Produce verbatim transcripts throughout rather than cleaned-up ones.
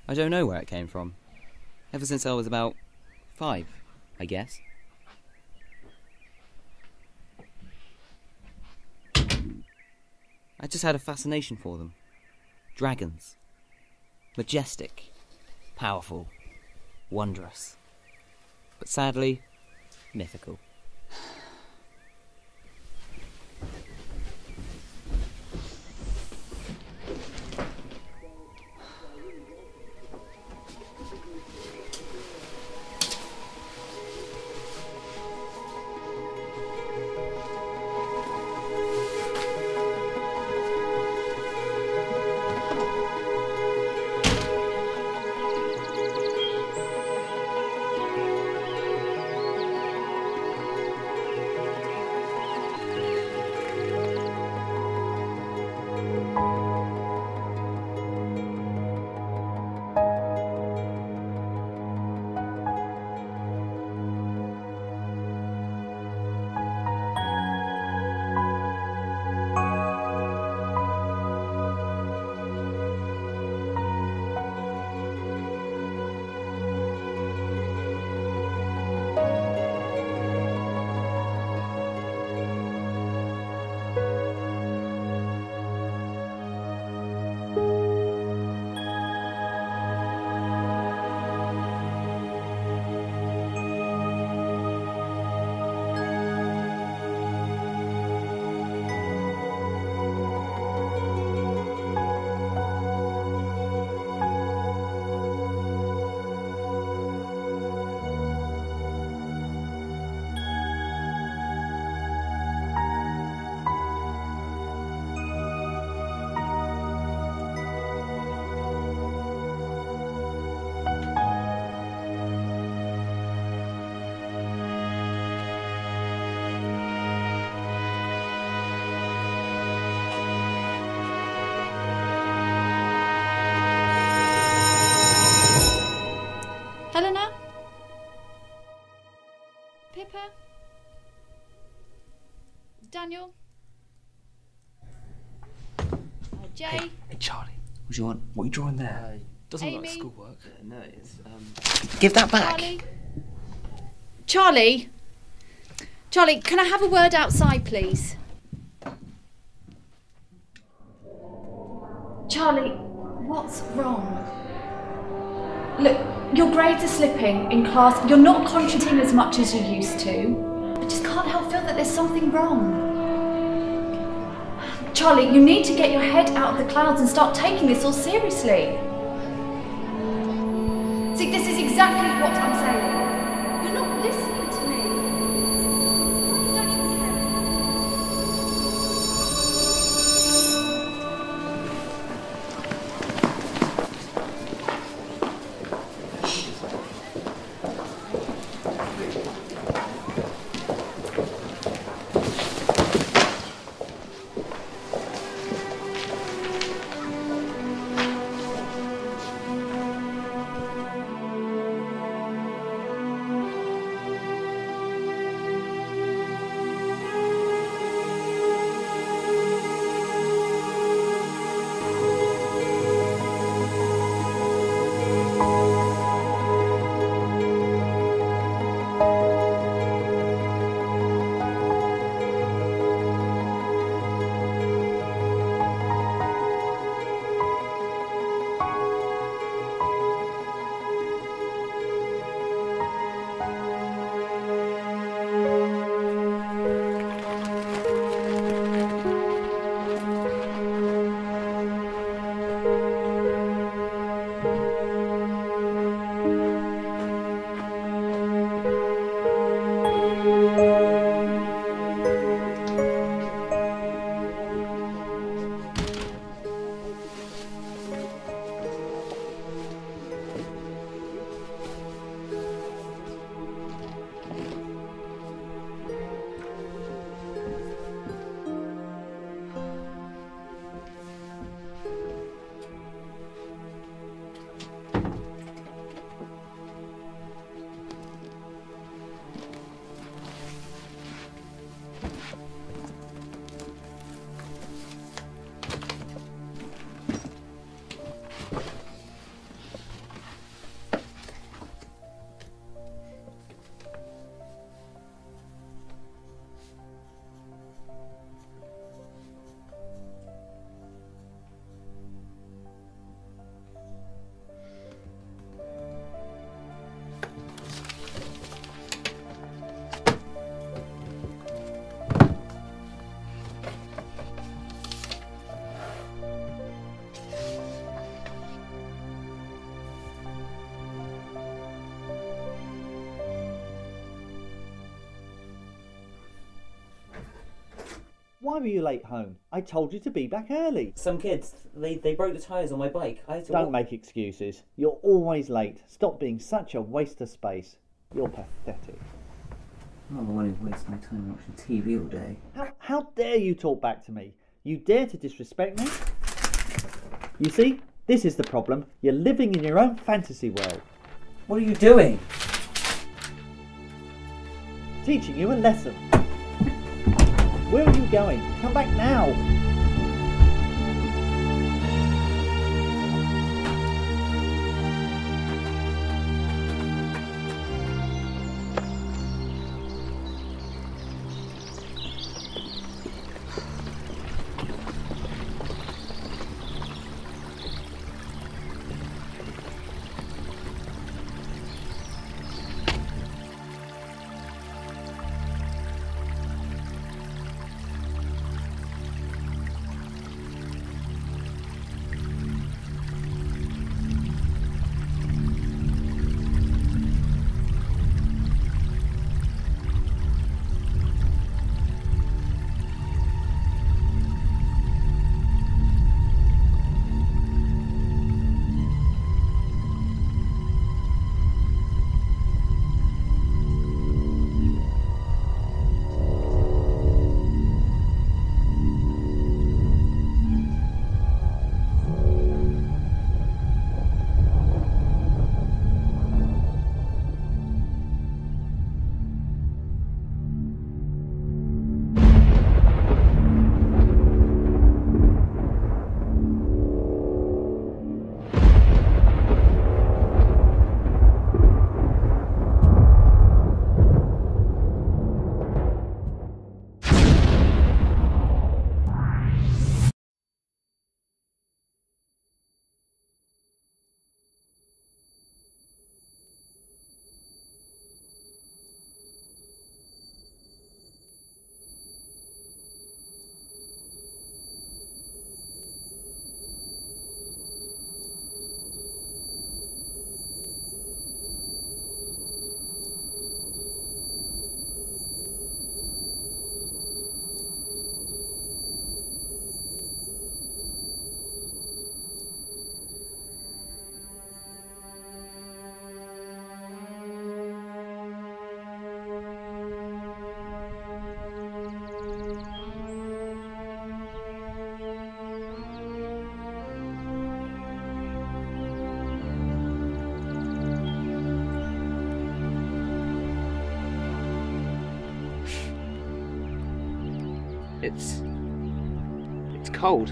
I don't know where it came from. Ever since I was about five, I guess. I just had a fascination for them. Dragons. Majestic. Powerful. Wondrous. But sadly, mythical. Helena? Pippa? Daniel? Uh, Jay? Hey, hey, Charlie, what do you want? What are you drawing there? Uh, Doesn't look like Amy? schoolwork. uh, no, it's um. Give that back. Charlie? Charlie? Charlie, can I have a word outside, please? Charlie, what's wrong? Look, your grades are slipping in class. You're not contributing as much as you used to. I just can't help feel that there's something wrong. Charlie, you need to get your head out of the clouds and start taking this all seriously. See, this is exactly what I'm saying. You're not listening to me. You don't even care. Why were you late home? I told you to be back early. Some kids, they, they broke the tyres on my bike. I had to Don't walk. make excuses. You're always late. Stop being such a waste of space. You're pathetic. I'm not the one who wastes my time watching T V all day. How, how dare you talk back to me? You dare to disrespect me? You see, this is the problem. You're living in your own fantasy world. What are you doing? Teaching you a lesson. Where are you going? Come back now. It's... it's cold.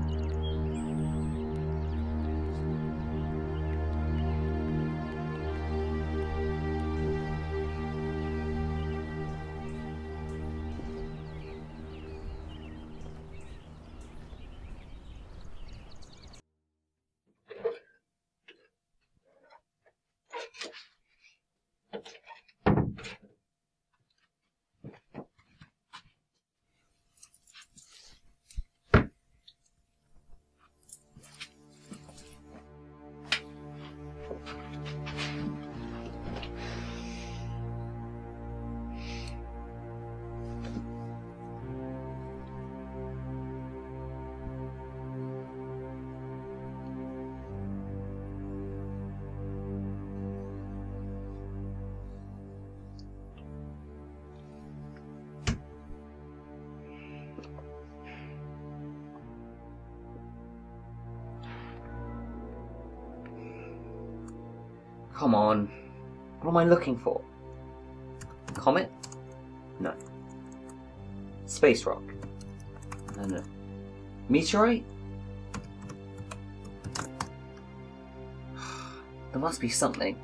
Come on. What am I looking for? Comet? No. Space rock? No, no. Meteorite? There must be something.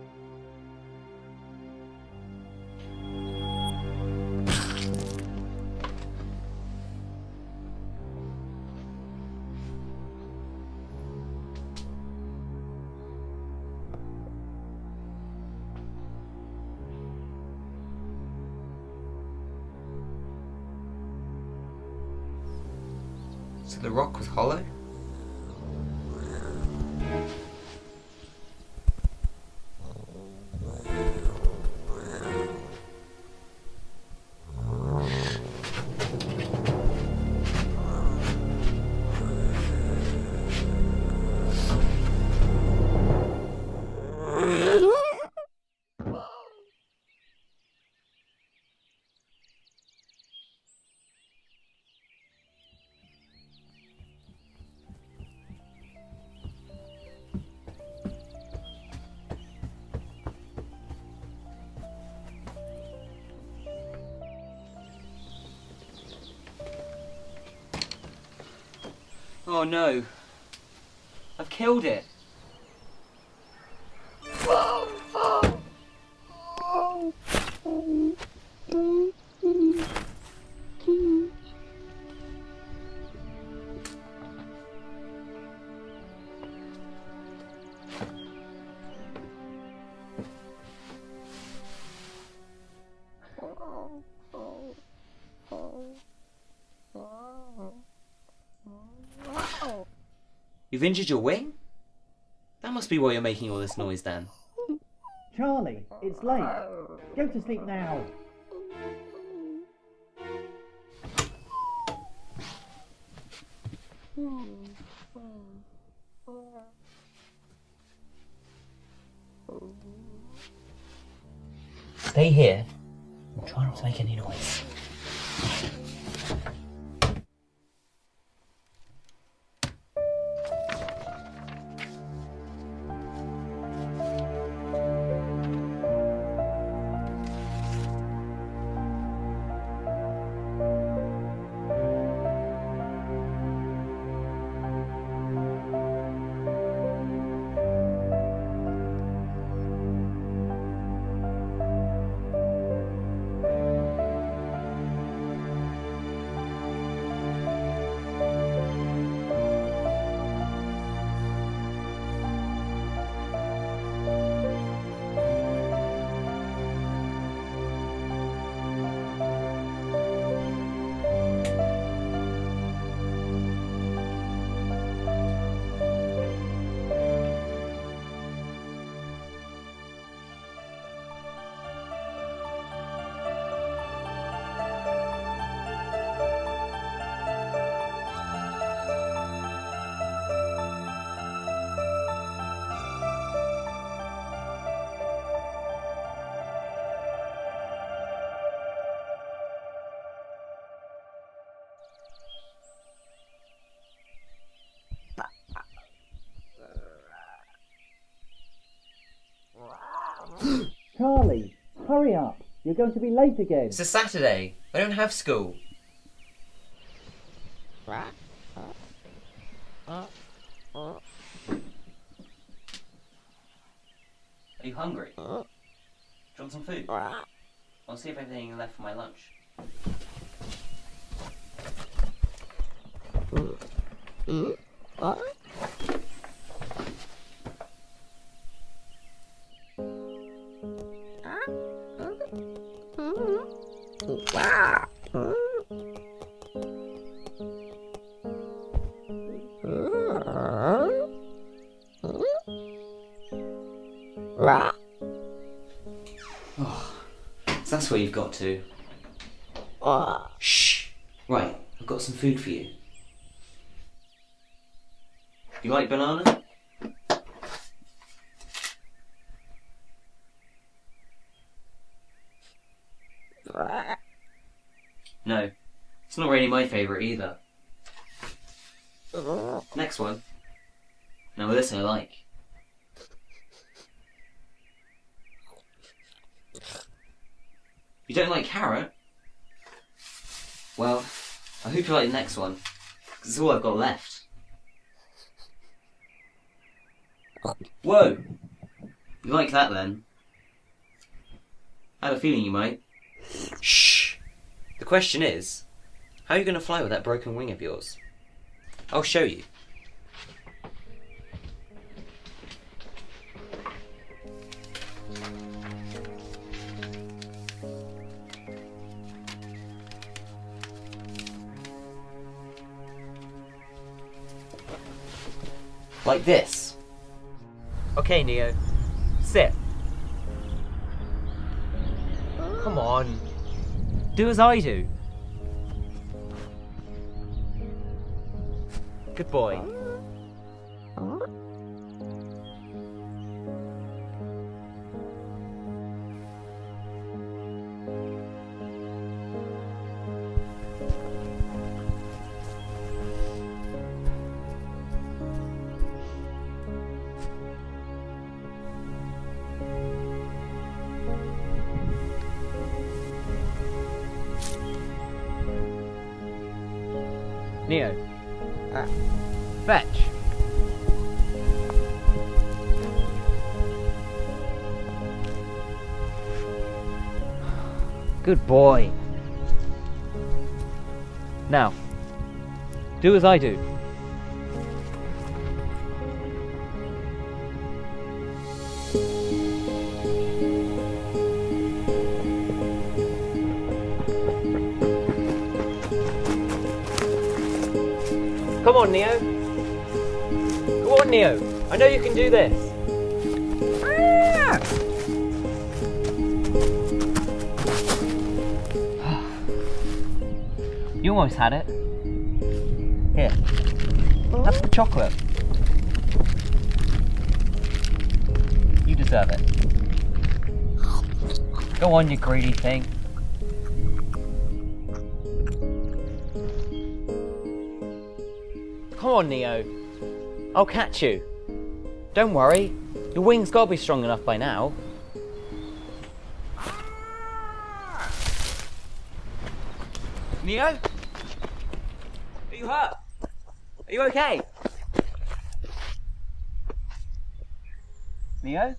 So the rock was hollow? Oh no. I've killed it. You've injured your wing? That must be why you're making all this noise then. Charlie, it's late. Go to sleep now. Stay here and try not to make any noise. Charlie, hurry up. You're going to be late again. It's a Saturday. I don't have school. Are you hungry? Do you want some food? I'll see if there's anything left for my lunch. Oh, so that's where you've got to. Shh! Right, I've got some food for you. You like banana? No, it's not really my favourite either. Next one. Now this I like. You don't like carrot? Well, I hope you like the next one, because it's all I've got left. Whoa! You like that then? I had a feeling you might. Shh! The question is, how are you going to fly with that broken wing of yours? I'll show you. Like this. Okay, Neo. Sit. Come on. Do as I do. Good boy. Neo. Ah. Fetch. Good boy. Now, do as I do. Come on, Neo. Come on, Neo. I know you can do this. You almost had it. Here. That's the chocolate. You deserve it. Go on, you greedy thing. Come on, Neo. I'll catch you. Don't worry. Your wings gotta be strong enough by now. Neo? Are you hurt? Are you okay? Neo?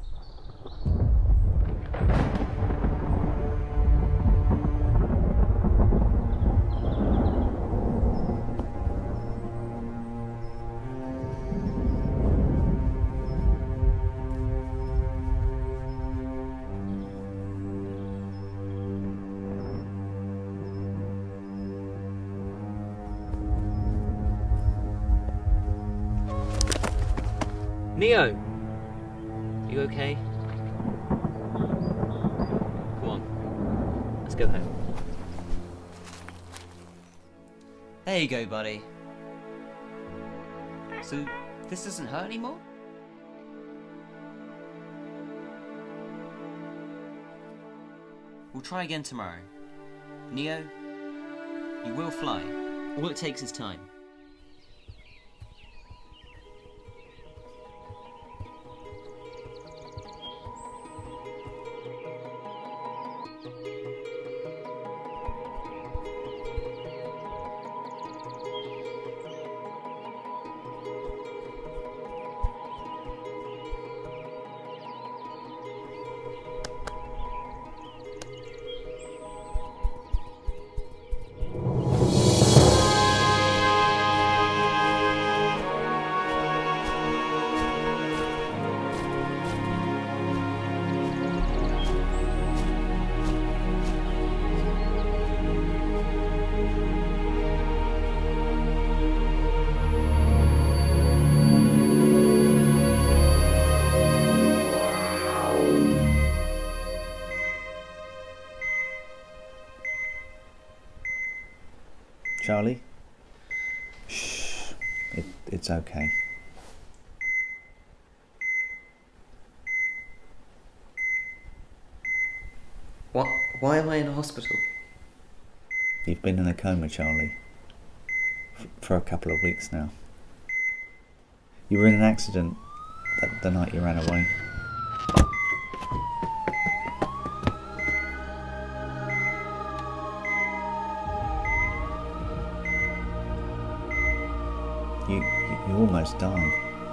Neo, are you okay? Come on, let's go home. There you go, buddy. So, this doesn't hurt anymore? We'll try again tomorrow. Neo, you will fly. All it takes is time. Charlie? Shh. It, it's okay. What? Why am I in a hospital? You've been in a coma, Charlie. F for a couple of weeks now. You were in an accident that, the night you ran away. You, you, you almost died.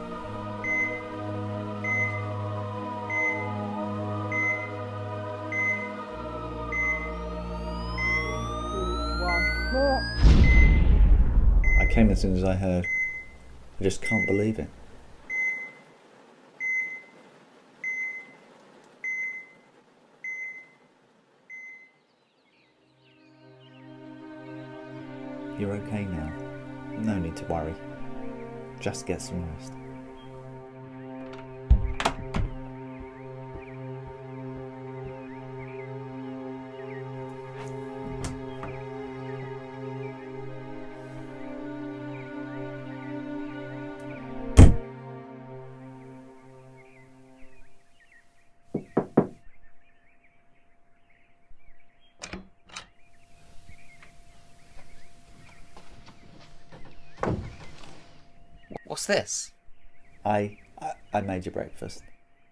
I came as soon as I heard. I just can't believe it. You're okay now. No need to worry. Just get some rest. What's this? I, I I made you breakfast.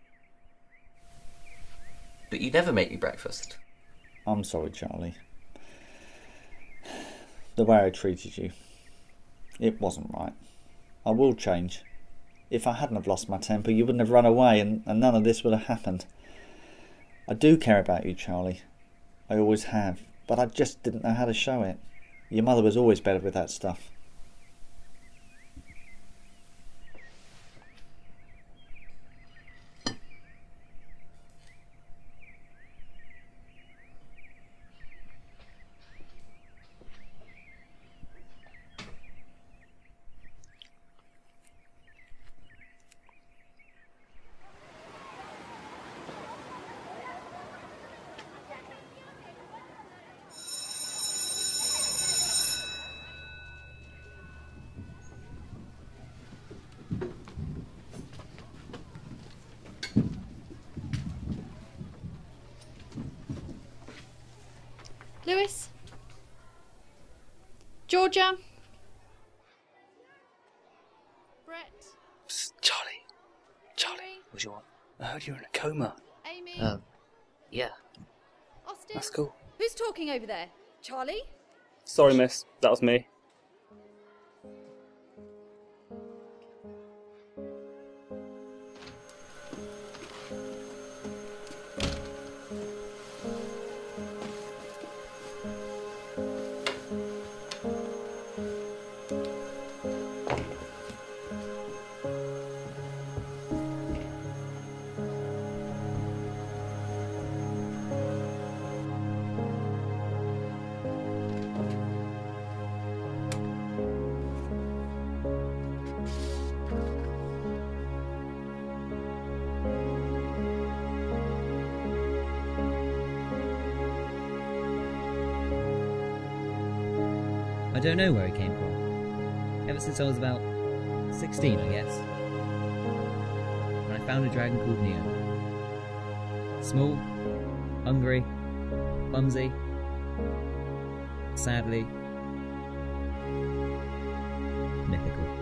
But you never make me breakfast. I'm sorry, Charlie. The way I treated you, it wasn't right. I will change. If I hadn't have lost my temper, you wouldn't have run away and, and none of this would have happened. I do care about you, Charlie. I always have. But I just didn't know how to show it. Your mother was always better with that stuff. Lewis? Georgia? Brett? Psst, Charlie. Charlie, Amy? what do you want? I heard you were in a coma. Amy? Um, yeah. Austin? That's cool. Who's talking over there? Charlie? Sorry, miss. That was me. I don't know where it came from. Ever since I was about sixteen, I guess. When I found a dragon called Neo. Small, hungry, clumsy, sadly mythical.